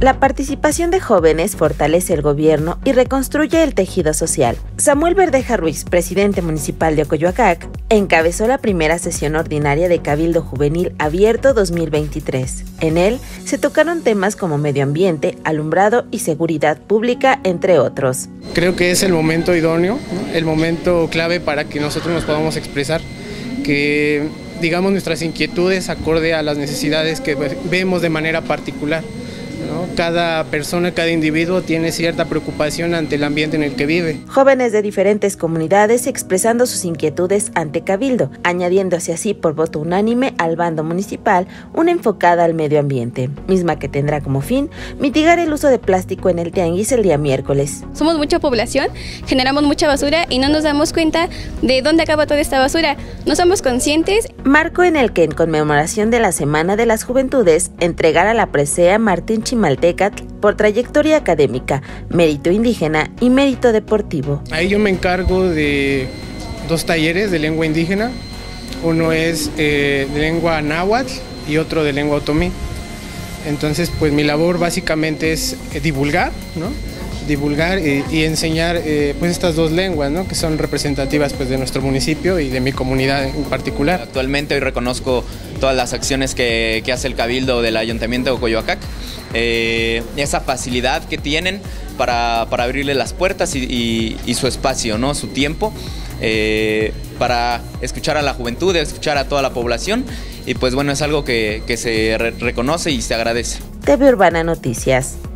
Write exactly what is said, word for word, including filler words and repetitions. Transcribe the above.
La participación de jóvenes fortalece el gobierno y reconstruye el tejido social. Samuel Verdeja Ruiz, presidente municipal de Ocoyoacac, encabezó la primera sesión ordinaria de Cabildo Juvenil Abierto dos mil veintitrés. En él se tocaron temas como medio ambiente, alumbrado y seguridad pública, entre otros. Creo que es el momento idóneo, ¿no? El momento clave para que nosotros nos podamos expresar, que digamos nuestras inquietudes acorde a las necesidades que vemos de manera particular, ¿no? Cada persona, cada individuo tiene cierta preocupación ante el ambiente en el que vive. Jóvenes de diferentes comunidades expresando sus inquietudes ante Cabildo, añadiéndose así por voto unánime al bando municipal una enfocada al medio ambiente, misma que tendrá como fin mitigar el uso de plástico en el tianguis el día miércoles. Somos mucha población, generamos mucha basura y no nos damos cuenta de dónde acaba toda esta basura. No somos conscientes. Marco en el que, en conmemoración de la Semana de las Juventudes, entregará la presea Martín Chimaltecatl por trayectoria académica, mérito indígena y mérito deportivo. Ahí yo me encargo de dos talleres de lengua indígena. Uno es eh, de lengua náhuatl y otro de lengua otomí. Entonces, pues mi labor básicamente es eh, divulgar, ¿no? divulgar y, y enseñar eh, pues estas dos lenguas, ¿no? Que son representativas pues de nuestro municipio y de mi comunidad en particular. Actualmente hoy reconozco todas las acciones que, que hace el Cabildo del Ayuntamiento de Ocoyoacac, eh, esa facilidad que tienen para, para abrirle las puertas y, y, y su espacio, ¿no? Su tiempo, eh, para escuchar a la juventud, escuchar a toda la población, y pues bueno, es algo que, que se re reconoce y se agradece. T V Urbana Noticias.